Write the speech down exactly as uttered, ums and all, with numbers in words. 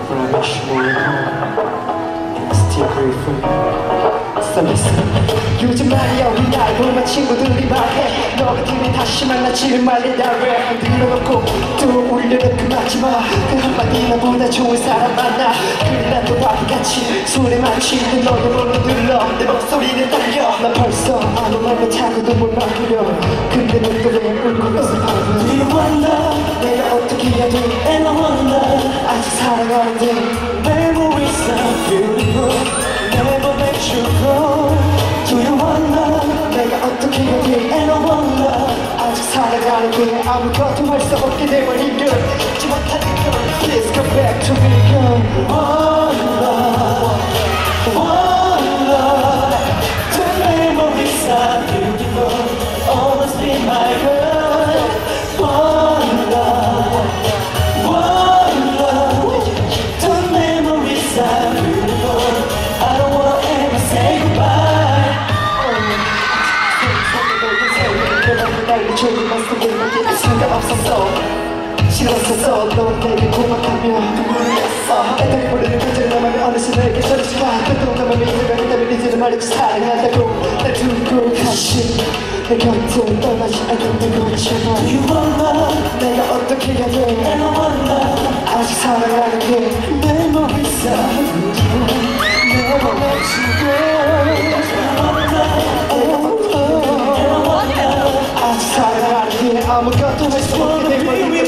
But I wish you were at home. Still grateful. 썰렸어. 요즘 말이야 우리 날 보면 친구들이 말해 너 같으면 다시 만나지는 말래다 왜 들러놓고 또 울려는 그 마지막 그 한마디 나보다 좋은 사람 만나 그래 난 또 바보같이 손에 맞추는 너의 번호 눌러 내 목소리는 달려 난 벌써 아무 말 못하고도 뭘 막으려 근데 넌 또 왜 울고 있어 Do you wonder 내가 어떻게 해야 돼 And I wonder 아직 살아가는데 Memories are beautiful Never let you go Do you wonder 내가 어떻게 해야 돼 And I wonder 아직 살아가는 게 아무것도 할 수 없게 돼버린 걸 잊지 못하는 걸 Please come back to me girl Wonder Wonder The memories are beautiful Always be my girl Wonder Wonder The memories are beautiful I don't wanna ever say goodbye 날 조금만 속에만 상관없었어 싫었었어 넌 내게 고막하며 눈물을 냈어 애들이 모르는 편지를 남하며 어느새 너에게 전해주마 그동안 나만 믿으며 그다음에 이제는 말해도 사랑한다고 날 두고 다시 내 곁을 떠나지 않는다고 했잖아 Do you wonder 내가 어떻게 해야 돼 And I wonder 아직 살아가는 게 Memories are beautiful Never let you go 아직 살아가는 게 아무것도 할 수 없게 돼버린